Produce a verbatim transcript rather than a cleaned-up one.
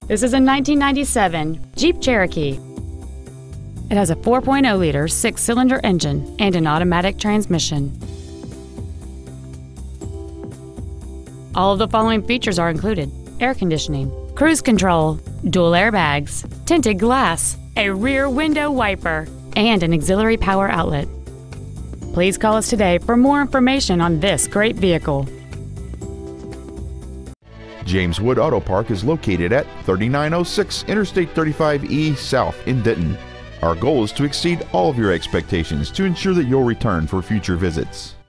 This is a nineteen ninety-seven Jeep Cherokee. It has a four point oh liter six-cylinder engine and an automatic transmission. All of the following features are included: air conditioning, cruise control, dual airbags, tinted glass, a rear window wiper, and an auxiliary power outlet. Please call us today for more information on this great vehicle. James Wood Auto Park is located at thirty-nine oh six Interstate thirty-five E South in Denton. Our goal is to exceed all of your expectations to ensure that you'll return for future visits.